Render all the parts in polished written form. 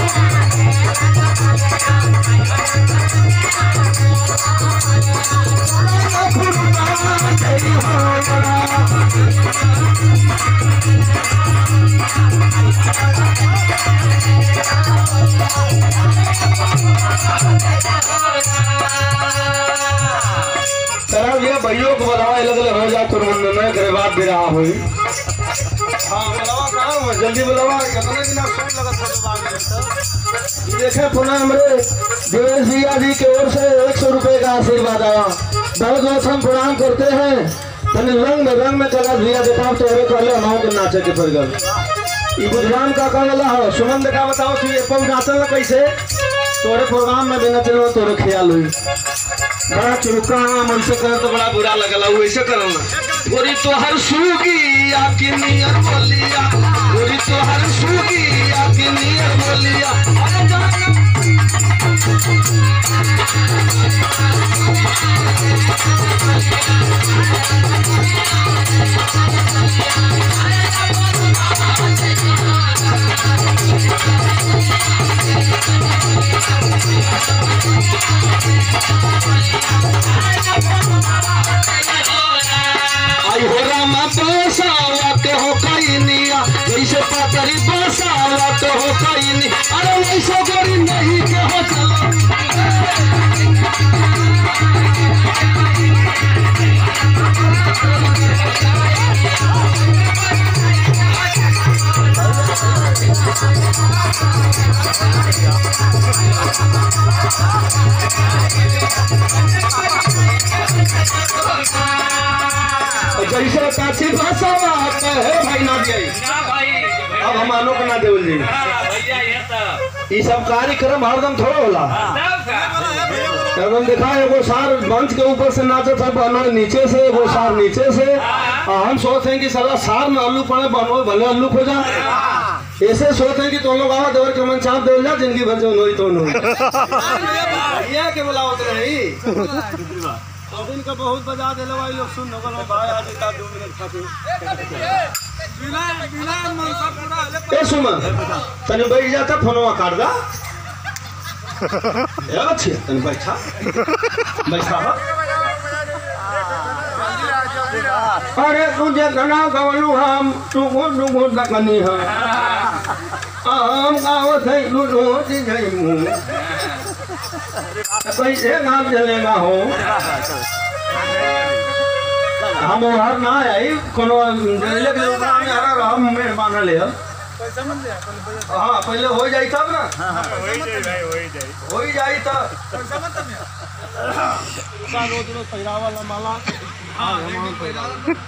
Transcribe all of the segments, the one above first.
भाइयों को बुलावा अलग अलग हो जा तुरंत करे बात भी रहा हुई। हाँ बुलावा कहाँ हुआ जल्दी बुलावा कितने दिन सुन लगा था देखे पुनः हमारे देवेश भैया जी की ओर से 100 रुपए का आशीर्वाद आया। बहुत बहुत हम प्रणाम करते हैं। तने रंग में कला भैया देखा तो पहले हमाओं के नाचे के फिर गए बुधराम का वाला हो सुमन देखा बताओ कि ये पौ नाचल कैसे तोरे प्रोग्राम में भी नचल तोरे ख्याल हुई बड़ा चुरुका ऐसे कर तो बड़ा बुरा लगला वैसे करो ना गोरी तो हर सूगी या कि नियर बोलिया गोरी तो हर सूगी या कि नियर बोलिया अरे जान आई हो रामा बसावत हो कईनिया जैसे पातरी बसावत हो कईनी अरे वैसे गोरी नहीं के हो चलो जैसे काशी भाषा है भाई ना दिया अब हम आनो को ना देवल जी ये सब कार्यक्रम हरदम थोड़ा होला एकदम देखा है वो सार मंच के ऊपर से नाचे था बनो नीचे से वो सार नीचे से हम सोचते हैं कि सारा सार में अल्लू पड़े बनो भले अल्लू खो जाए ऐसे सोचते हैं कि तुम लोग आवा देवर के मन चाप देवल जा जिंदगी भर जो नोई तो नोई भैया के बुलावत रही तो दिन का बहुत बजा दे भाई लोग सुन होगा भाई आज का 2 मिनट खातिर बिना मन सब पूरा ए सुमन तने बैठ जाता फोनवा काट दा ए अच्छे तने बैठा अरे तुझे गाना गवलू हम तू गुड लगनी है हम गावत है लूटो जी गई मुंह कैसे काम चलेगा हो हम हर ना आई कोनो ले के ऊपर में हरा हम मेहमान ले हां पहले हो जाई तब ना हो जाई तब पैसा मत में का रोज पैरा वाला माला हां हम पैरा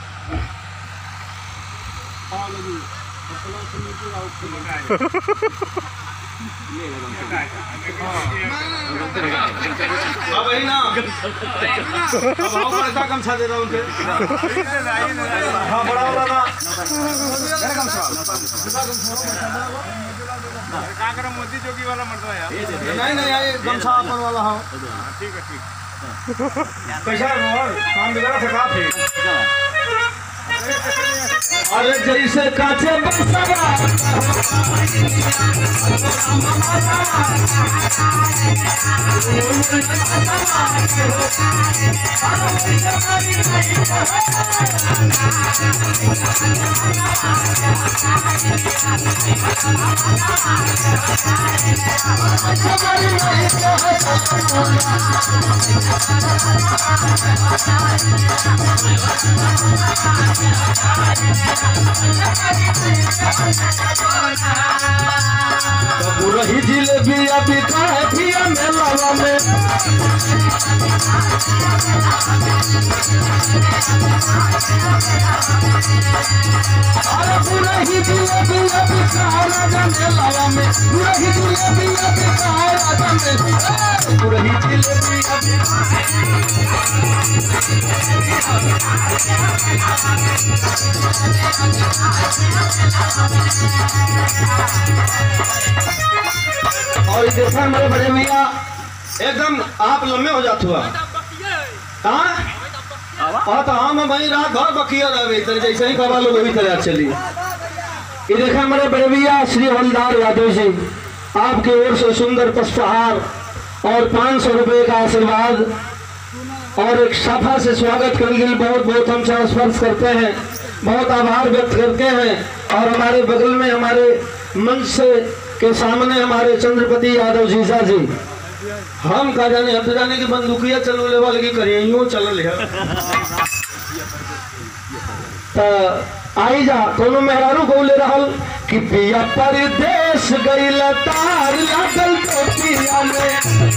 हां लगी अपना समिति आउट अब है ना अब हम पैसा कम छा दे रहा हूं हां बड़ा वाला मेरा कम छा का कर मोदी जोगी वाला मरता है नहीं ये गमछा अपन वाला हां ठीक है ठीक कैसा और काम बिगड़ा सका थे अरे जैसे काचे बसवा रही जिलेबी अभी खाए पिया मेला में अरे पूरा ही जिलेबी अभी खाए राजा मेला में पूरा ही जिलेबी अभी खाए राजा में पूरा ही जिलेबी अभी और देखा हमारे बड़े भैया एकदम आप लम्बे हो जाते हुआ हाँ तो हम भाई रात भर बकिया रहे जैसे ही खबर लोग वही तरह चली ये देखा हमारे बड़े भैया श्री हरिदार यादव जी आपकी ओर से सुंदर पुष्पहार और 500 रुपए का आशीर्वाद और एक साफा से स्वागत करने के लिए बहुत बहुत हम स्पर्श करते हैं, बहुत आभार व्यक्त करते हैं। और हमारे बगल में हमारे मंच से के सामने हमारे चंद्रपति यादव जीजा जी, हम कहा जाने हद जाने की बंदूकिया चलने वाले की करिए यूं चल लिया आई जा कोनो मेहरारू बोले रहल कि पिया परदेश गइल तार लागल टोपिया में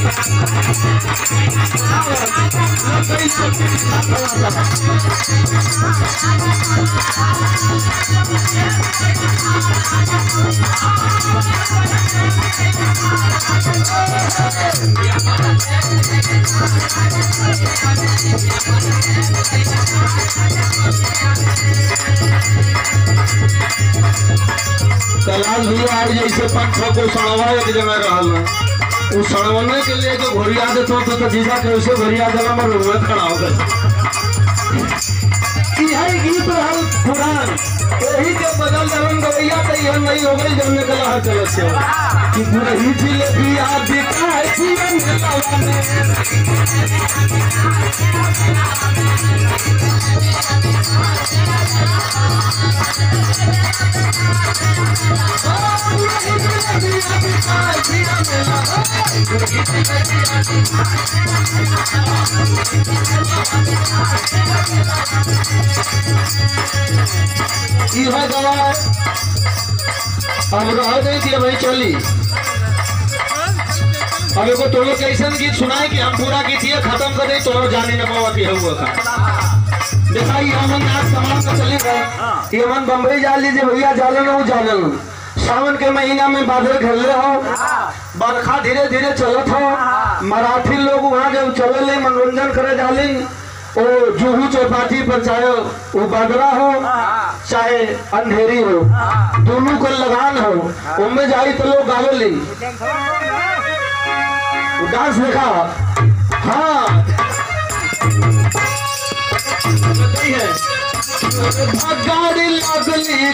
कैलाश भैया आज जैसे 500 को सड़वा एक जगह रहल उस सड़वने के लिए जो घोरिया देते तो जीजा कैसे घोरिया देना मैं रूम में खड़ा होकर गीत रहल पुराण यही के बदल दरन गवैया तो यह नहीं हो गई जमने के लहर चलत से कि पूरी जिलेबी याद दिखाए जीवन अब रह गई थी भाई चली अब एगो तो लोग कैसे गीत सुनाए कि हम पूरा गीत ये खत्म कर दे तो जाने न पावती हुआ का देखा ये हमन आज समाज का चली गए ये मन बम्बई जा लीजिए भैया जाले न वो जाले सावन के महीना में बादल घेरले हो बरखा धीरे धीरे चलत हो मराठी लोग वहाँ जब चले मनोरंजन करे जाले ओ जुहू चौपाटी पर चाहे वो बादरा हो चाहे अंधेरी हो दोनों को लगान हो उनमें जाई तो लोग गावे ली डांस देखा हाँ गाड़ी लगली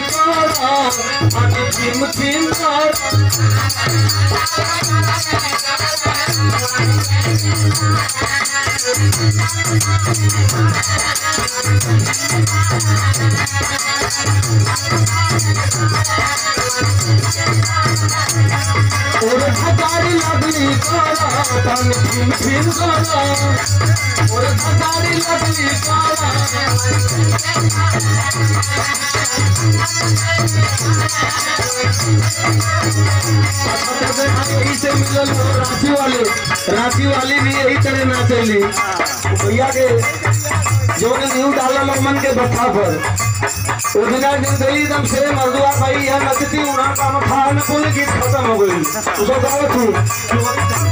गाड़ी लगली से मिलल रांची वाली भी यही तरह नाचेली भैया के जो न्यू डाला मन के बता पर एकदम से मर्दुआ भाई यह नचती उन्हें काम खाए में पूरी गीत खत्म हो गई उसको गाओ तू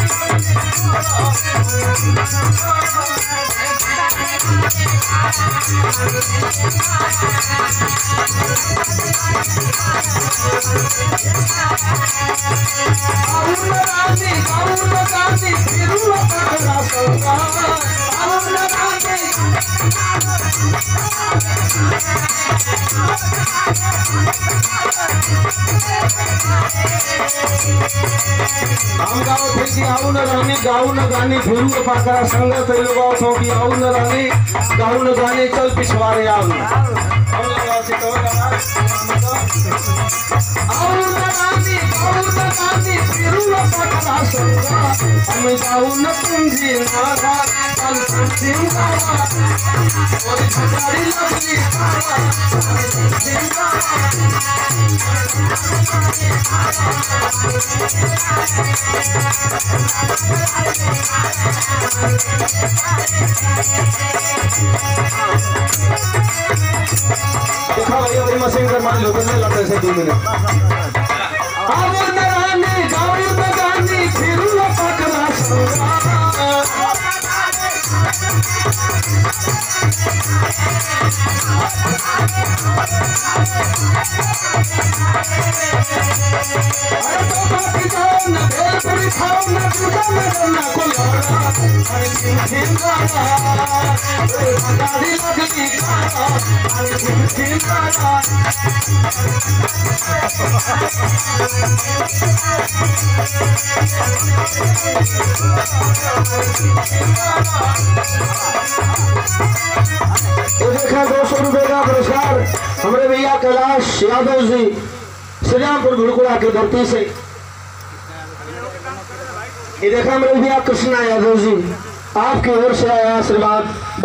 हम गाँव थे कि आऊ न रानी गाऊ न गानी फिरू पाकरा संगत लोग सो कि आऊ न रानी गाऊ न गानी चल पिछवाड़े आऊ हम लगा से तो आऊ न रानी फिरू पाकरा संगत हम गाऊ न कुंजी नारा कल सिंगा और छाड़ी लगली सिंगा देखा भैया भाई मशीन कर मान लो करने लगते से 2 मिनट अब नरानी गाँव में गानी फिरू पकड़ा संगा न भेल पूरी खाओ न दूधा न गन्ना को लौड़ा अरे खिन खिन गाना दादी लगली गाना अरे खिन खिन गाना ये देखा 200 रुपए का पुरस्कार हमारे भैया कैलाश यादव जी श्रीरामपुर भुड़कुड़ा की धरती से। ये देखा मेरे भैया कृष्णा यादव जी आपकी ओर से आया आशीर्वाद।